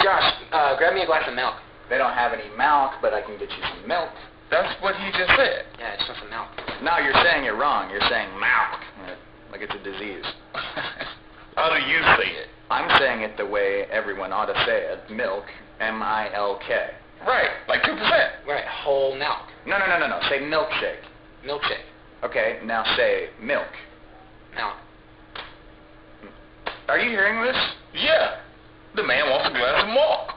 Josh, grab me a glass of milk. They don't have any milk, but I can get you some milk. That's what he just said. Yeah, it's just some milk. No, you're saying it wrong. You're saying milk, like it's a disease. How do you say it? I'm saying it the way everyone ought to say it. Milk, M-I-L-K. Right, like 2%. Right, whole milk. No. Say milkshake. Milkshake. Okay, now say milk. Milk. Are you hearing this? Yeah. The man wants a glass of milk.